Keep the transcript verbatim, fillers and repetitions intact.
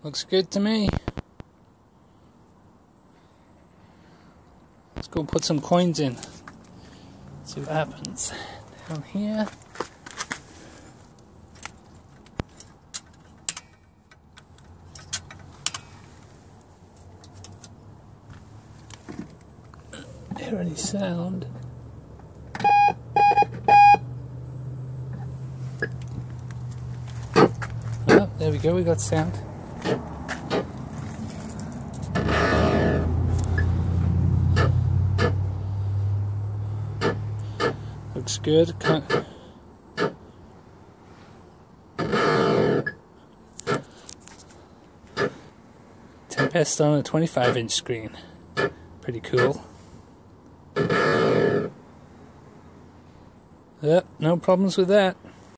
Looks good to me. Let's go put some coins in. See what happens. Down here. Hear any sound? Oh, there we go, we got sound. Looks good. Tempest on a twenty-five inch screen. Pretty cool. Yep, no problems with that.